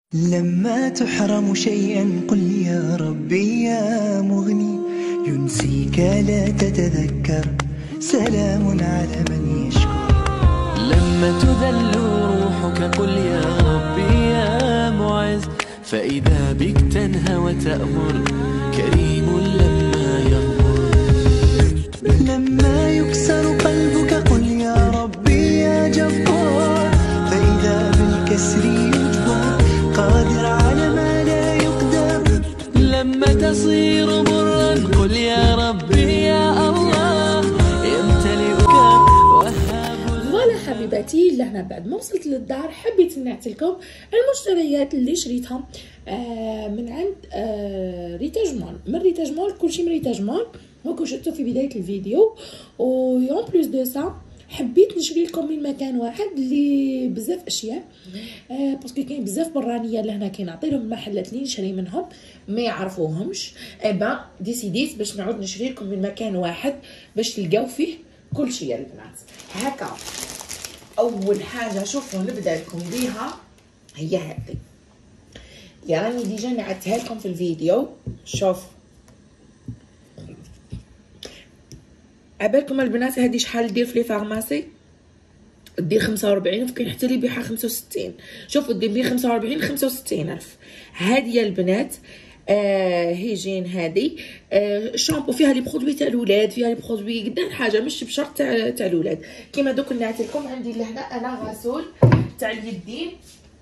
لما تحرم شيئا قل يا ربي يا مغني، ينسيك لا تتذكر، سلام على من يشكر. لما تذل روحك قل يا ربي يا معز، فإذا بك تنهى وتأمر، كريم لما يغفر. لما يكسر قلبك قل يا ربي يا جبار، فإذا بالكسر يجبر، قادر على ما لا يقدر. لما تصير برا قل يا ربي يا الله، يمتلئك وهاب. فوالا حبيباتي، لهنا بعد ما وصلت للدار حبيت نعطيلكم المشتريات اللي شريتها من عند ريتاج مول. من ريتاج مول، كلشي من ريتاج مول هاكو شفتو في بدايه الفيديو. و اون بليس دو سا حبيت نشري لكم من مكان واحد اللي بزاف اشياء، باسكو كاين بزاف برانيه لهنا كنعطيلهم المحلات اللي نشري منهم ما يعرفوهمش. ابا ديسيديت باش نعود نشري لكم من مكان واحد باش تلقاو فيه كل شيء يا البنات. هكا اول حاجه شوفوا نبدا لكم بيها هي هذه اللي راني ديجا نعدتها لكم في الفيديو. شوف عبالكم البنات هذه شحال دير في لي فارماسي؟ دير 45 وكاين حتى اللي يبيعها 65. شوفوا دير بين 45 65 الف. هذه يا البنات هيجين هذه شامبو فيها لي برودوي تاع الاولاد، فيها لي برودوي قدام حاجه مش بشرط تاع الاولاد. كيما دوك نعطي لكم عندي لهنا انا غسول تاع اليدين،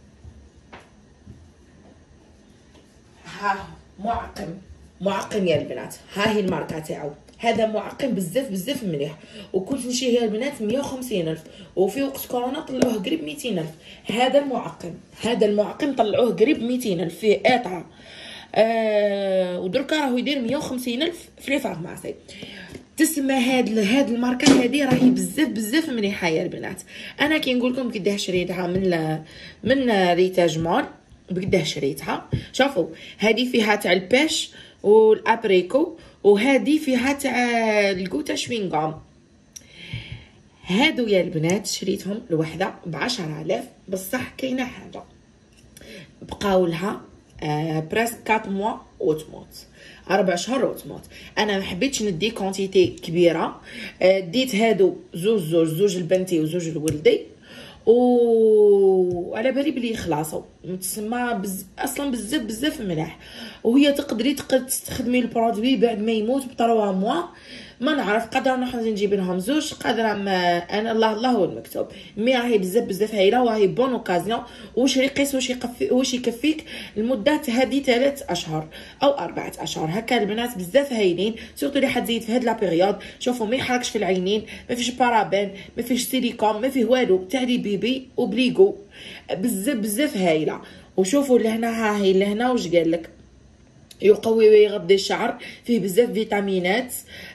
ها معقم يا البنات، ها هي الماركه تاعو. هذا معقم بزاف بزاف مليح، وكنت نشريه يا البنات 150 الف، وفي وقت كورونا طلعوه قريب 200 الف. هذا المعقم طلعوه قريب 200 الف، فيه قطعه ودركا راهو يدير 150 الف في لي فارماسي. تسمى هاد الماركه هذه راهي بزاف بزاف مليحه يا البنات. انا كي نقول لكم قداه شريتها من ريتاج مول، بقداه شريتها. شوفوا هذه فيها تاع البيش والابريكو، وهذه فيها تاع الكوتا شوينغام. هادو يا البنات شريتهم الوحده ب10,000، بصح كاينه حاجه بقاو لها بريسك 4 موا وتموت، 4 شهور وتموت. انا ما حبيتش ندي كونتيتي كبيره، ديت هادو زوج البنتي وزوج الولدي، وعلى بالي بلي يخلصوا. تسمى اصلا بزاف ملاح، وهي تقدري تستخدمي البرودوي بعد ما يموت ب3 موا. ما نعرف، قادره نروح نجيب لهم زوج، قادره ما انا الله هو المكتوب. مي راهي بزاف هايله، وراهي بون اوكازيون. واش رخيص واش يكفيك المده هذه 3 اشهر او 4 اشهر هكا البنات. بزاف هايلين، سورتو اللي حتزيد في هاد لا بيريود. شوفوا ما يحرقش في العينين، ما فيش بارابين، ما فيش سيليكون، ما فيه والو، تاع لي بيبي وبليغو. بزاف هايله. وشوفوا لهنا، ها هي لهنا واش قال لك، يقوي ويغذي الشعر، فيه بزاف فيتامينات.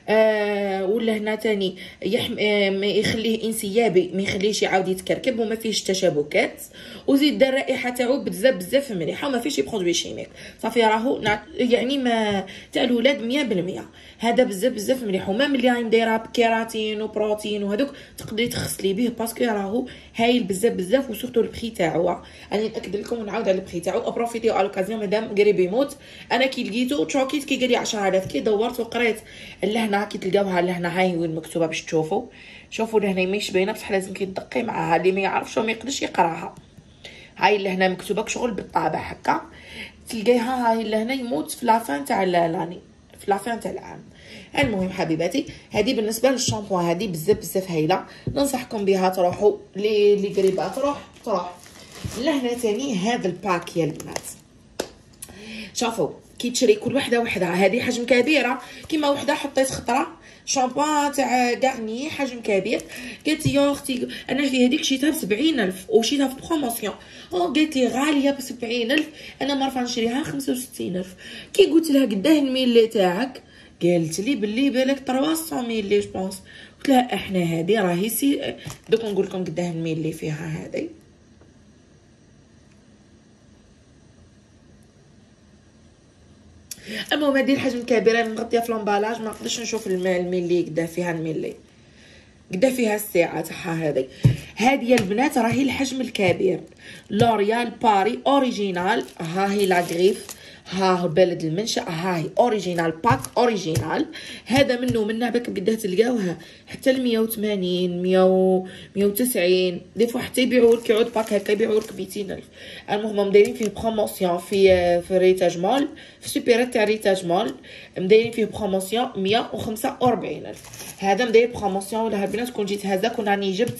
ولا هنا تاني ما يخليه انسيابي، ما يخليهش يعاود يتكركب، وما فيهش تشابكات. وزيد الرائحه تاعو بزاف مليحه، وما فيش برودوي شيميك. صافي راهو يعني ما تاع الاولاد 100%. هذا بزاف مليح، وما ملي راهي دايره بكيراتين وبروتين وهذوك تقدري تغسلي به، باسكو راهو هايل بزاف. وسورتو البخي تاعو راني ناكد لكم ونعاود على البخي تاعو. ابروفيتيو على لوكازيون مادام قريب يموت. انا كي لقيتو تشوكيت، كي قالي 10,000، كي دورت وقريت لهنا كي تلقاوها لهنا هاي وين مكتوبه باش تشوفوا. شوفوا لهنا ماهيش باينه، بصح لازم كي تدقي معاها، اللي ما يعرفش وما يقدرش يقراها. هاي لهنا مكتوبه شغل بالطابع هكا، تلقايها هاي لهنا يموت في لافان تاع لاني، في لافان تاع العام. المهم حبيباتي، هذه بالنسبه للشامبو، هذه بزاف هايله، ننصحكم بها. تروحوا اللي قريبه تروح لهنا. تاني هذا الباك يا البنات، شوفوا كي تشري كل وحده هذه حجم كبيره. كيما وحده حطيت خطره شامبو تاع غارني حجم كبير، قالت لي يا اختي انا في هذيك شيتها ب70 الف وشيتها في بروموسيون. قالت لي غاليه ب70 الف، انا مرفع نشريها 65 الف. كي قلت لها قداه الميلي تاعك، قالت لي باللي بالك 300 ميلي جو بونس. قلت لها احنا هذه راهي دوك نقول لكم قداه الميلي فيها هذه. المهم هذه الحجم كبيره مغطيه في لومبالاج، ما نقدرش نشوف الميلي قداه فيها الميلي. قدا فيها الساعه تاعها. هذه البنات راهي الحجم الكبير، لوريال باري اوريجينال. ها هي لا غريف، ها بلد المنشأ، ها هي اوريجينال باك اوريجينال. هذا منه باك قداه تلقاوها حتى ل 180 190 دي فوا، حتى يبيعوا لك يعود باك هكا يبيعوا لك ب 200,000. المهم دايرين فيه بروموسيون في ريتاج مول، في سوبيرات تاع ريتاج مول مدايرين فيه بروموسيون 145,000. هذا مداير بروموسيون. ولا البنات كون جيت هذا كون راني جبت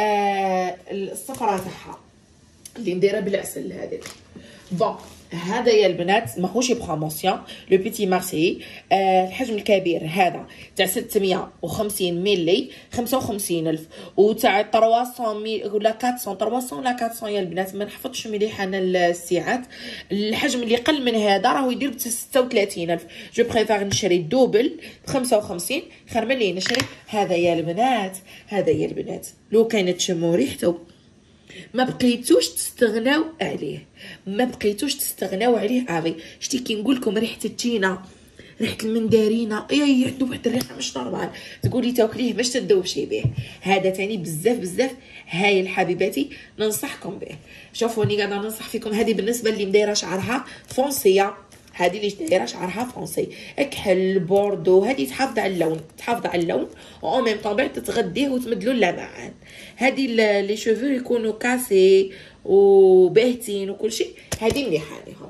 الصفرة تاعها اللي نديرها بالعسل هذيك. بون هذا يا البنات ماهوش بروموسيون، لو بيتي مارسي. الحجم الكبير هذا تاع 650 ملي 55,000، وتاع 300 ملي ولا 400 ولا 400 يا البنات، ما نحفظش مليح انا الساعات. الحجم اللي قل من هذا راهو يدير ب 36,000. جو بريفير نشري الدوبل ب 55 خير ملي نشري هذا يا البنات. هذا يا البنات لو كانت تشموا ريحته ما بقيتوش تستغناو عليه، ما بقيتوش تستغناو عليه. عافي شتي كي نقول لكم ريحه التينه، ريحه المندارينه، اي عنده واحد الريحه مش نورمال، تقولي تاكليه باش تذوبشي به. هذا تاني بزاف بزاف هايل حبيباتي، ننصحكم به. شوفوني قاعده ننصح فيكم. هذه بالنسبه اللي مدايره شعرها فونسيه، هذه اللي دايره شعرها فرونسي اكحل بوردو، هذه تحافظ على اللون، تحافظ على اللون او ميم طون بعد تتغديه وتمدلو اللمعان. هذه لي شوفو يكونوا كاسي وباهتين وكل شيء، هذه مليحه ليهم.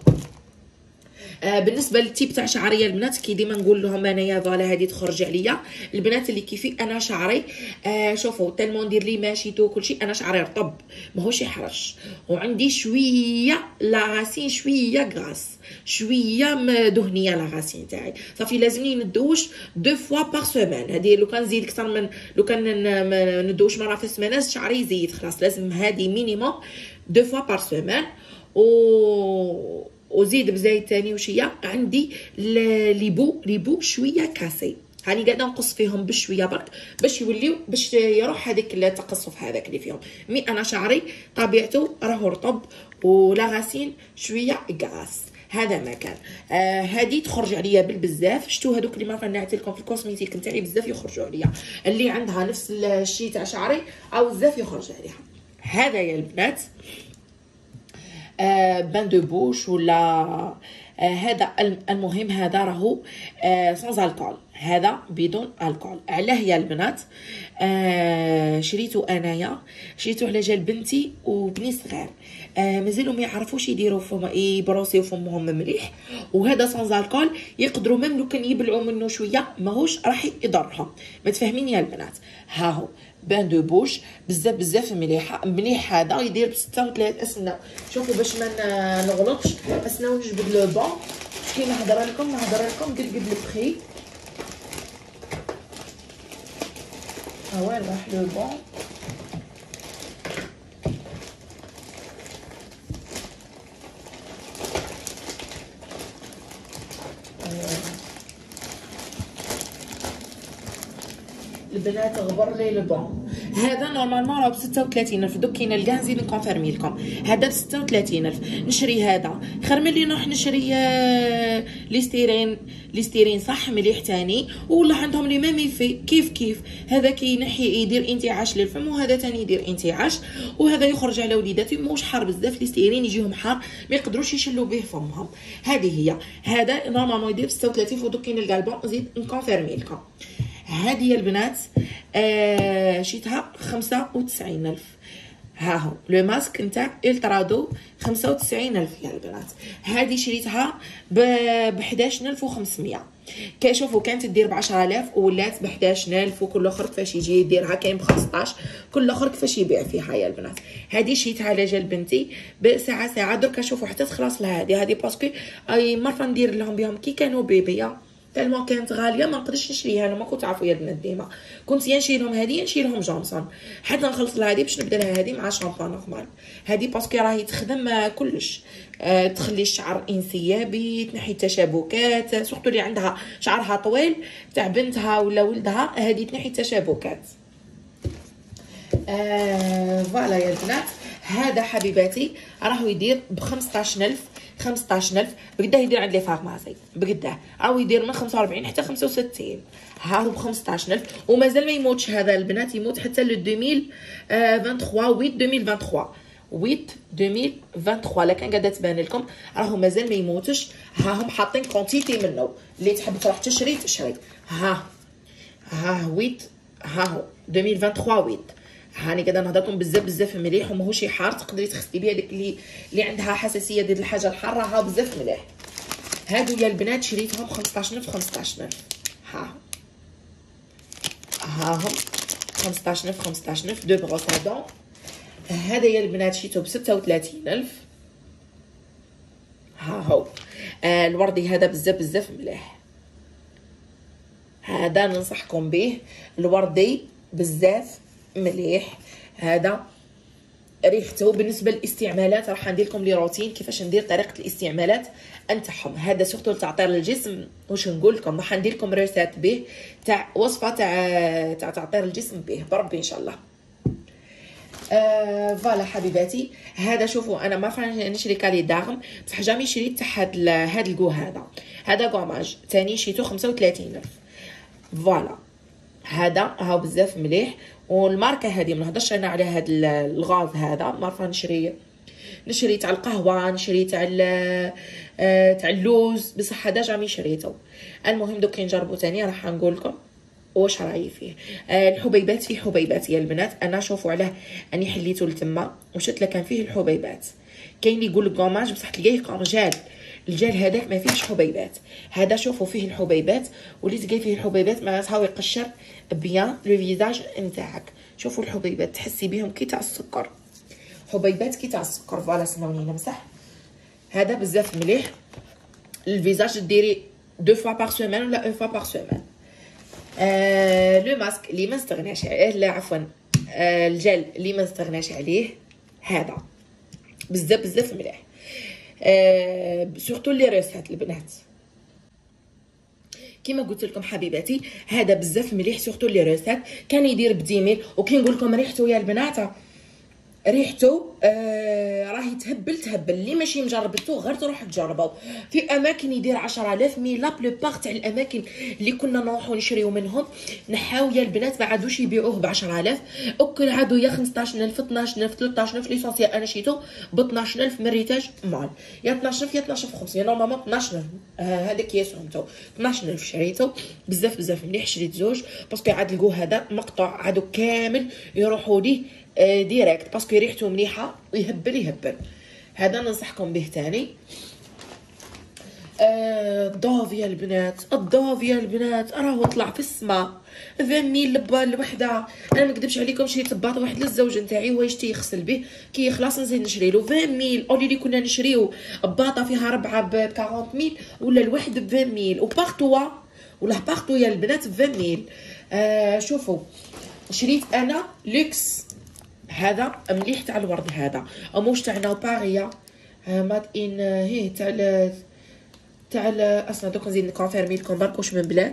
بالنسبه للتيب تاع شعريه البنات كي ديما نقول لهم انايا فوالا هذه تخرج عليا. البنات اللي كيفي انا شعري شوفوا تالمون ندير لي ماشيتو وكل شيء، انا شعري رطب ماهوش يحرش، وعندي شويه لا غاسين شويه غاس شويه دهنيه لا غاسين تاعي، صافي لازمني ندوش 2 فوا بار سيمين. هذه لو كان نزيد اكثر من لو كان ندوش مره في السمانه شعري يزيد، خلاص لازم هذه مينيموم 2 فوا بار سيمين. وزيد بزيت تاني وشيه. عندي ليبو شويه كاسي، هاني قاعده نقص فيهم بشويه برك باش يوليو باش يروح هذاك التقصف هذاك اللي فيهم. مي انا شعري طبيعته راهو رطب ولا غاسين شويه غاس، هذا ما كان. هذه تخرج عليا بالبزاف. شتو هذوك اللي ما نعطي لكم في الكوسميتيك نتاعي بزاف يخرجوا عليا، اللي عندها نفس الشيء تاع شعري او بزاف يخرج عليها. هذا يا البنات بان دو بوش ولا هذا المهم هذا راهو سانز الكول، هذا بدون الكول. علاه يا البنات شريتو انايا، شريتو على جال بنتي وبني صغير مازالوا ما يعرفوش يديروا فم يبروسيو فمهم مليح، وهذا سانز الكول يقدروا ميم لو كان يبلعوا منه شويه ماهوش راح يضرهم. ما تفهمين يا البنات؟ ها هو بان دو بوش بزاف بزاف مليح. هذا يدير ب 36. اسنا شوفوا باش ما نغلطش، اسنا ونجبد لو بون كي نهضر لكم قد البخي. ها وين راح لو بون؟ البنات غبر لي لو بون. هذا نورمالمون راه ب 36,000، دوك كي نلقاه نزيد نكونفيرمي لكم. هذا ب 36,000 نشري هذا خير ملي نروح نشري ليستيرين صح مليح تاني، ولا عندهم لي ميم في كيف هذا كينحي يدير انتعاش للفم، وهذا تاني يدير انتعاش، وهذا يخرج على وليداتي موش حار بزاف. ليستيرين يجيهم حار ما يقدروش يشلوا به فمهم. هذه هي. هذا نورمالمون يدير 36، ودوك كي نلقى البون نزيد نكونفيرمي لكم. هذه البنات شيتها 95,000. ها هو لو ماسك نتاع الترادو 95,000 يا البنات. هذه شريتها ب 11,500. كيشوفوا كانت تدير ب 10,000 ولات ب 11,000، وكل اخر كيفاش يجي يديرها كاين ب 15، كل اخر كيفاش يبيع فيها يا البنات. هذه شريتها على جال بنتي بساعه دركا. شوفوا حتى تخلص لها هذه باسكو اي مره ندير لهم بهم كي كانوا بيبيا تالمون كانت غاليه ما نقدرش نشريها. انا ما كنت تعرفوا يا البنات ديما كنت يا نشري لهم هذه نشري لهم جونسون حتى نخلص لها هذه باش نبدا لها هذه مع شامبان نورمال. هذه باسكو راهي تخدم كلش، تخلي الشعر انسيابي، تنحي التشابكات، سورتو اللي عندها شعرها طويل تاع بنتها ولا ولدها، هذه تنحي التشابكات. فوالا يا البنات. هذا حبيباتي راهو يدير ب 15000 بقداه يدير عند لي فارماسي بقداه راهو يدير من 45 حتى 65. ها هو ب 15000 ومازال ما يموتش هذا البنات، يموت حتى ل 2023 2023 لا كان قاعده تبان لكم راهو مازال ما يموتش. ها هم حاطين كونتيتي منه، اللي تحب تروح تشري ها ويت، ها هو 2023 ويت. هاني قاعده نهضركم بزاف مليح وماهوش شي حار، تقدري تغسلي بها ديك اللي عندها حساسيه ديال الحاجه الحاره. ها بزاف مليح. هادو يا البنات شريتهم 15000 ها هم 15000 دو بروسادون. هذا يا البنات شريته ب 36000. ها هو الوردي هذا بزاف مليح، هذا ننصحكم به الوردي بزاف مليح. هذا ريحته بالنسبه للاستعمالات راح ندير لكم لي روتين كيفاش ندير طريقه الاستعمالات نتاعهم. هذا سورتو لتعطير الجسم، واش نقول لكم راح ندير لكم ريسات به تاع وصفه تاع تعطير الجسم به بربي ان شاء الله. فوالا حبيباتي. هذا شوفوا انا ما فاش نشري كالي داغم بصح جامي شريت تاع هاد الكو. هذا كوماج ثاني شريتو 35000. فوالا هذا هاو بزاف مليح. والماركه هذه ما نهضرش انا على هذا الغاز، هذا ما فاش نشري تاع القهوه، نشري تاع اللوز، بصح هذا جامي شريته. المهم دوك نجربوا ثاني راح نقول لكم واش رايي فيه. الحبيبات فيه حبيبات يا البنات. انا شوفوا علاه اني حليته لتما وشت كان فيه الحبيبات. كاين اللي يقول لك كوماج بصح تلقاه كونجال، الجال هذاك ما فيهش حبيبات. هذا شوفوا فيه الحبيبات، واللي تلقاي فيه الحبيبات معناتها هو يقشر بيان لو فيزاج نتاعك. شوفوا الحبيبات تحسي بهم كي تاع السكر، حبيبات كي تاع السكر. فوالا سمعوني نمسح. هذا بزاف مليح الفيزاج، ديري 2 فوا بار سيمين ولا 1 فوا بار سيمين. لو ماسك اللي ما نستغناش عليه، لا عفوا الجل اللي ما نستغناش عليه هذا بزاف مليح. سورتو لي ريسات البنات كيما قلت لكم حبيباتي، هذا بزاف مليح سورتو لي ريسات. كان يدير ب10 000 وكي نقول لكم ريحته يا البنات ريحته راهي تهبل اللي ماشي مجربته غير تروح تجربوا. في اماكن يدير 10000 مي لا بلوبار تاع الاماكن اللي كنا نروحوا نشريو منهم نحاو يا البنات ما عادوش يبيعوه ب 10000 وكل عادو يا 15000 12000 13000. ليسونسيال انا شريته ب 12000 من ريتاج مال، يا 12000 يا 12500 نورمالمون 12000. هذاك يا سمعتو 12000 شريته بزاف مليح. شريت زوج باسكو عاد لقوا هذا مقطع عادو كامل يروحوا ليه ديريكت باسكو ريحته مليحه ويهبل. هذا ننصحكم به ثاني. الضوف يا البنات راهو طلع في السما 20000 الوحده. انا ما نكذبش عليكم شريت باط واحد للزوج نتاعي هو يشتي يغسل به كي يخلص نزيد نشري له 20000. اولي اللي كنا نشريو باطه فيها 4 ب 40000 ولا الواحد ب 20000 وبارتوا ولا بارتوا يا البنات ب 20000. شوفوا شريت انا لوكس هذا مليح تاع الورد، هذا موش تاعنا باريا ماد ان هي تاع اصلا دوك نزيد نكونفيرمي لكم برك واش من بلاد.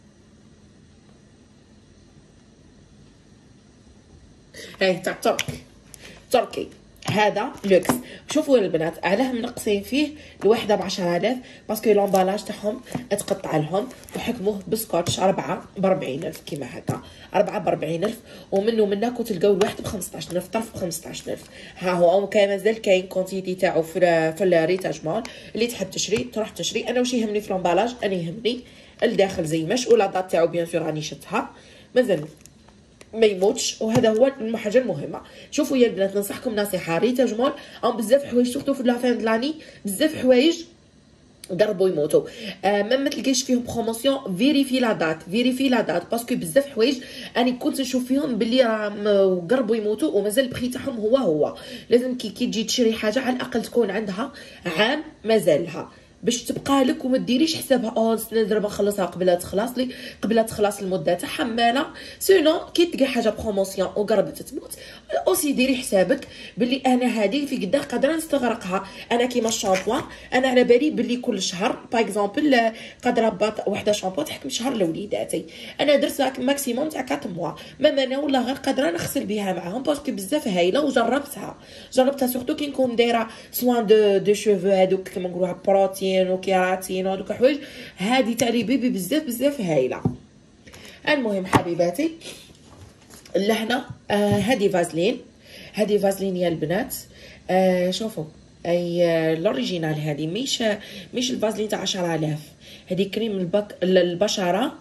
تاع تركي هذا لوكس. شوفوا البنات علاه منقصين فيه الوحده ب 10000 باسكو لومبالاج تاعهم تقطع لهم وحكموه بسكوتش 4 ب 40000 كيما هكا 4 ب 40000 ومنه تلقاو الواحد ب 15000 طرف ب 15000. ها هو كاين مازال كاين كونتيتي تاعو في الريتاج مول اللي تحب تشري تروح تشري. انا واش يهمني في لومبالاج انا يهمني الداخل زي ماش ولا دات تاعو بيان سور راني شفتها مازال ما يموتش وهذا هو الحاجه المهمه. شوفوا يا البنات ننصحكم نصيحه ريتاج مول بزاف حوايج سورتو في لافين دلاني بزاف حوايج قربوا يموتوا. ما تلقايش فيهم بروموسيون فيريفي لا دات باسكو بزاف حوايج اني كنت نشوف فيهم باللي راهم قربوا يموتوا ومازال البخي تاعهم هو. لازم كي تجي تشري حاجه على الاقل تكون عندها عام مازالها باش تبقى لك وما ديريش حسابها نقدر نخلصها قبل تخلص المده تاعها مالا. سينو كي تلقى حاجه بروموسيون وقربت تموت اوسي ديري حسابك باللي انا هذه في قداه قادره نستغرقها. انا كيما الشامبوان انا على بالي باللي كل شهر باغ اكزومبل قادره وحده شامبو تحكم شهر لوليداتي، انا درت ماكسيموم تاع 4 موا، ماما انا والله غير قادره نغسل بها معاهم باسكو بزاف هايله وجربتها سورتو كي نكون دايره سوان دو شوفو هذوك كيما نقولوها بروتين وكيراتين وهذوك الحوايج، هذه تاع لي بيبي بزاف هايله. المهم حبيباتي لهنا هذه فازلين يا البنات. شوفوا اي لوريجينال، هذه مش الفازلين تاع 10000، هذه كريم البشره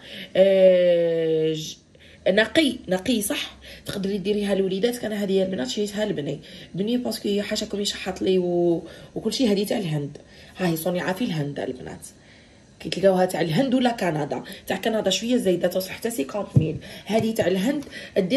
نقي صح، تقدري ديريها لوليداتك. انا هذه يا البنات شريتها لبني باسكو هي حاشاكم يشحط لي وكل شيء. هذه تاع الهند، ها هي صنيعه في الهند البنات، كي تلقاوها تاع الهند ولا كندا. تاع كندا شويه زايده توصل حتى 50000، هذه تاع الهند دير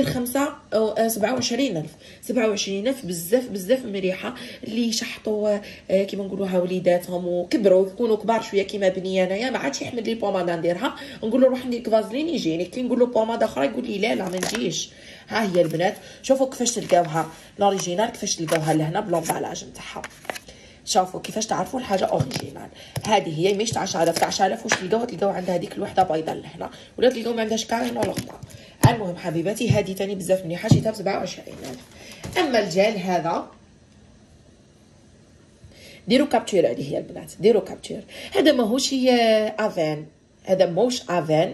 27000 بزاف مليحه اللي يشحطوا كيما نقولوها وليداتهم وكبروا يكونوا كبار شويه كيما بني انايا ما عادش يحمل لي بوماده نديرها، نقول له روح ندير فازلين يجيني، كي نقول له بوماده اخرى يقول لي لا ما نجيش. ها هي البنات شوفوا كيفاش تلقاوها لوريجينال، كيفاش تلقاوها لهنا بلومبالاج نتاعها. شوفوا كيفاش تعرفوا الحاجه اوريجينال. هذه هي مش تاع 10000 تاع 10000 واش تلقاو عندها هذيك الوحده بيضاء لهنا ولا تلقاو ما عندهاش كارين ولا غطا. المهم حبيباتي هذه تاني بزاف مليحه، شريتها ب 27000. اما الجل هذا ديروا كابتشر عليه يا البنات، ديروا كابتشر. هذا ماهوش افان، هذا موش افان،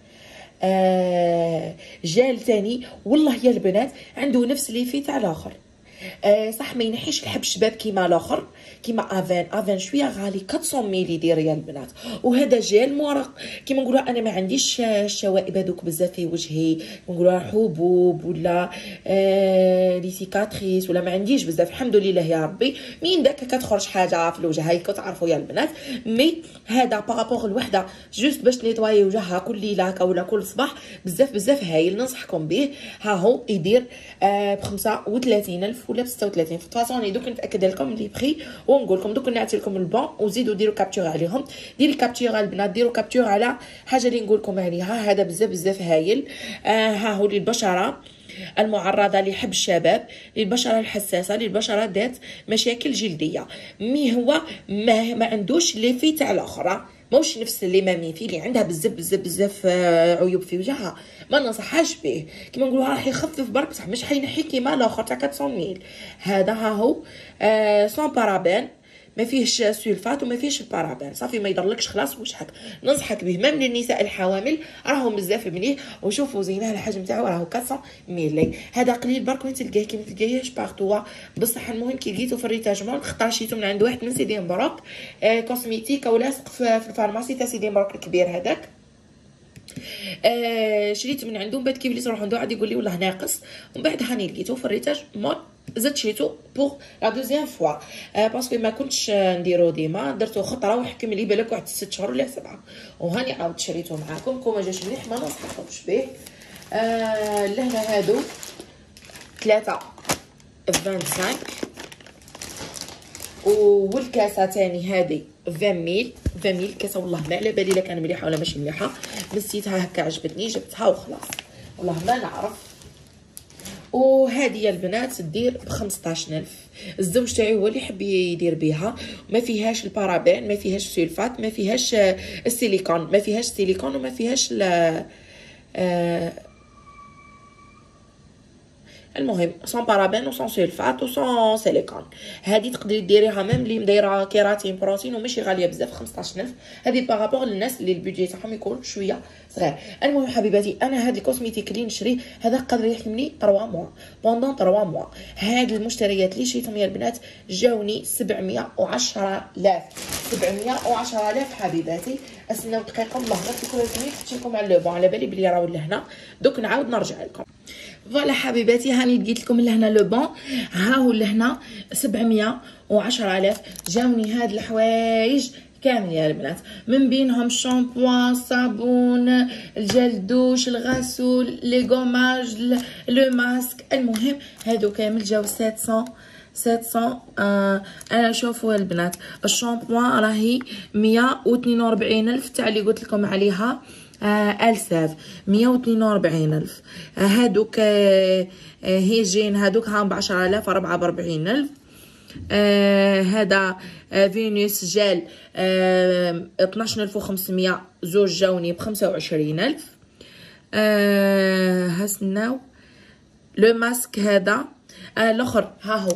جال تاني والله يا البنات عنده نفس ليفي تاع الاخر. صح ما ينحيش الحب شباب كيما الاخر كيما افان شويه غالي 400 ملي دير يا البنات. وهذا جيل مورق كيما نقولوا انا ما عنديش الشوائب هذوك بزاف في وجهي، نقولوا حبوب ولا لي سيكاتريس ولا ما عنديش بزاف الحمد لله يا ربي. مين داك كتخرج حاجه في الوجه هاي تعرفوا يا البنات. مي هذا بارابور الوحده جوست باش نيطواي وجهها كل ليله ولا كل صباح بزاف هايل ننصحكم به. ها هو يدير ب 35000 ولا ب 36. في فاصون دوك نتاكد لكم لي بري ونقول لكم دوك نعطي لكم البون وزيدوا ديروا كابتور عليهم. ديري كابتور البنات، ديروا كابتور على حاجه اللي نقول لكم عليها. هذا بزاف هايل. ها هو للبشره المعرضه لحب الشباب، للبشره الحساسه، للبشره ذات مشاكل جلديه. مي هو ما عندوش لي في تاع الاخرى، موش نفس اللي مامي فيه اللي عندها بزاف عيوب في وجهها، ما ننصحهاش به. كيما نقولوا راح يخفف برك بصح مش حينحي كيما الاخر تاع 400000. هذا ها هو سون بارابين، ما فيهش سلفات وما فيهش البارابين، صافي ما يضرلكش خلاص وجهك. ننصحك به ميم للنساء الحوامل، راهم بزاف مليح. وشوفوا زينه الحجم تاعو راهو 400 ملي. هذا قليل برك وين تلقاه كي ما تلقايهش بارتوا بصح. المهم كي لقيتو في الريتاجمون اختاريتو من عند واحد من سيدي مبروك كوسميتيك او لاصق في الفارماسي تاع سيدي مبروك الكبير هذاك. شريت من عندهم بعد كي وليت نروح عنده عاد يقول لي والله ناقص. ومن بعد هاني لقيتو في الريتاج مول زدت شريتو بوغ لا دوزيام فوا باسكو ما كنتش نديرو ديما، درتو خطره وحكم لي بالك واحد 6 شهور ولا 7، وهاني عاود شريتو معاكم. كون ما جاش مليح ما ننصحكمش به. لهنا هادو 3 25 والكاسه تاني هذه 20 ميل كاسه. والله ما على بالي لا كان مليحه ولا ماشي مليحه، نسيتها هكا عجبتني جبتها وخلاص والله ما نعرف. وهذه يا البنات تدير ب 15000. الزوج تاعي هو اللي يحب يدير بها، ما فيهاش البارابين، ما فيهاش سلفات، ما فيهاش السيليكون، ما فيهاش سيليكون وما فيهاش المهم سون بارابين وسون سلفات وسون سيليكون. هذه تقدري ديريها ميم اللي مدايره كيراتين بروتين وماشي غاليه بزاف 15000. هذه بارابور للناس اللي البيدجي تاعهم يكون شويه صغير. المهم حبيباتي انا هذه الكوسميتيك اللي نشري هذا قادر يحملني 3 موا بوندون 3 موا. هاد المشتريات اللي شريتهم يا البنات جاوني 710,000 حبيباتي. استناو دقيقه والله غير تكون حطيت لكم على لو بون على بالي بلي راهو لهنا دوك نعاود نرجع لكم. فوالا حبيباتي هاني لقيت لكم لهنا لو بون، ها هو لهنا 710,000. جاوني هاد الحوايج كامل يا البنات، من بينهم الشامبوان، الصابون، الجل دوش، الغسول، لي غوماج، لو ماسك. المهم هادو كامل جاو 700. انا شوفوا البنات الشامبوان راهي 142,000 تاع اللي قلت لكم عليها الساف 142,000. هادوك هيجين هادوك هاهم ب10,000. 4 ب40,000. هذا فينوس جال 12,500. زوج جاوني ب25,000. هاسناو لو ماسك هذا الاخر ها هو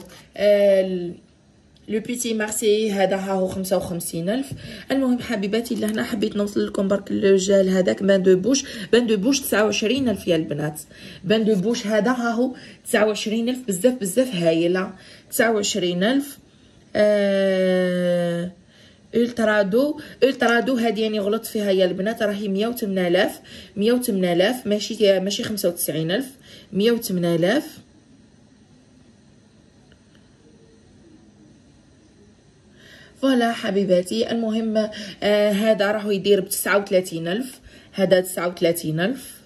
لو بيتي مارسي هذا ها هو 55,000. المهم حبيباتي لهنا حبيت نوصل لكم برك الجال هذاك بان دو بوش. بان دو بوش 29,000 يا البنات. بان دو بوش هذا ها هو 29,000. بزاف بزاف هايله. 29,000. الترادو هذه يعني غلطت فيها يا البنات، راهي 108,000. 108,000 ماشي 95,000. 108,000. فوالا حبيباتي. المهم هذا راهو يدير ب39,000. هذا 39,000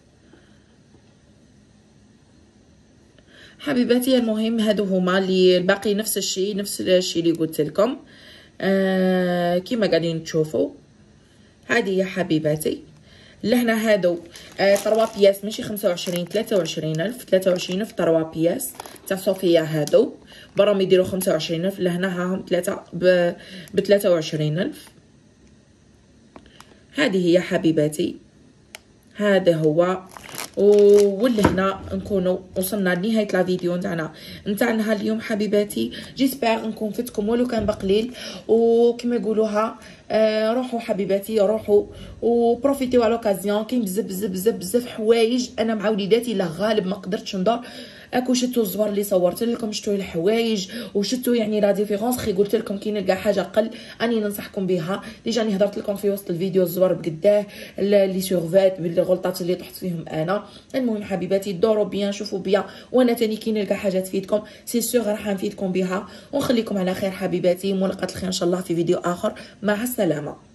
حبيباتي. المهم هادو هما اللي الباقي نفس الشيء اللي قلت لكم كيما قاعدين تشوفوا. هذه يا حبيباتي لهنا هادو 3 بياس ماشي 25. 23,000. 23,000 3 بياس تاع صوفيا. هادو براهم يديروا 25,000. لهنا هاهم 3 ب 23,000. هذه هي حبيباتي. هذا هو. ولهنا نكونوا وصلنا لنهايه لا فيديو نتاعنا نهار اليوم حبيباتي. جيسبر نكون فتكم ولو كان بقليل. وكما يقولوها روحوا حبيباتي روحوا وبروفيتيو على لوكازيون. كاين بزاف بزاف بزاف بزاف حوايج. انا مع وليداتي لا غالب ما قدرتش ندور. اكو شتو الزوار اللي صورت لكم، شتو الحوايج وشتو يعني لا ديفيرونس. خي قلت لكم كاين كاع حاجه قل اني ننصحكم بها. ديجا راني هضرت لكم في وسط الفيديو الزوار بقداه لي سورفات بالغلطات اللي طحت فيهم انا. المهم حبيباتي دوروا بيان شوفوا بيان وانا تاني كاين كاع حاجه تفيدكم. سي سور راح نفيدكم بها ونخليكم على خير حبيباتي. ملاقات الخير ان شاء الله في فيديو اخر. مع السلامه.